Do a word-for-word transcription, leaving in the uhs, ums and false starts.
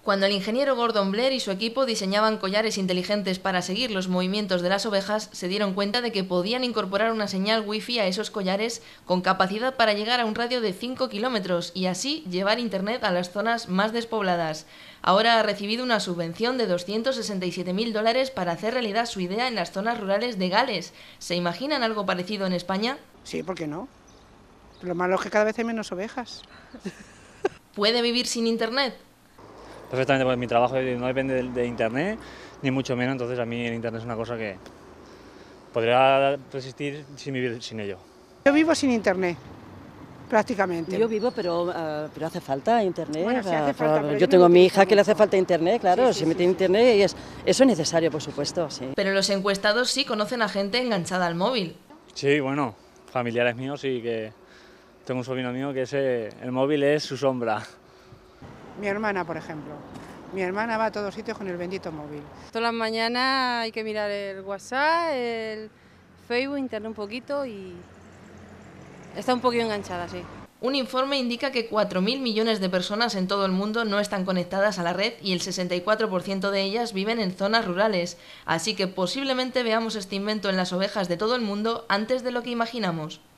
Cuando el ingeniero Gordon Blair y su equipo diseñaban collares inteligentes para seguir los movimientos de las ovejas, se dieron cuenta de que podían incorporar una señal wifi a esos collares con capacidad para llegar a un radio de cinco kilómetros y así llevar internet a las zonas más despobladas. Ahora ha recibido una subvención de doscientos sesenta y siete mil dólares para hacer realidad su idea en las zonas rurales de Gales. ¿Se imaginan algo parecido en España? Sí, ¿por qué no? Lo malo es que cada vez hay menos ovejas. ¿Puede vivir sin internet? Perfectamente, porque mi trabajo no depende de, de internet, ni mucho menos, entonces a mí el internet es una cosa que podría resistir sin vivir sin ello. Yo vivo sin internet, prácticamente. Yo vivo, pero, uh, pero hace falta internet. Bueno, sí hace falta, pero yo yo tengo no a mi utilizo hija que le mucho. hace falta internet, claro, Sí, sí, se mete sí, en sí. internet y es, eso es necesario, por supuesto, sí. Pero los encuestados sí conocen a gente enganchada al móvil. Sí, bueno, familiares míos sí que tengo un sobrino mío que ese, el móvil es su sombra. Mi hermana, por ejemplo. Mi hermana va a todos sitios con el bendito móvil. Todas las mañanas hay que mirar el WhatsApp, el Facebook, internet un poquito y está un poquito enganchada, sí. Un informe indica que cuatro mil millones de personas en todo el mundo no están conectadas a la red y el sesenta y cuatro por ciento de ellas viven en zonas rurales. Así que posiblemente veamos este invento en las ovejas de todo el mundo antes de lo que imaginamos.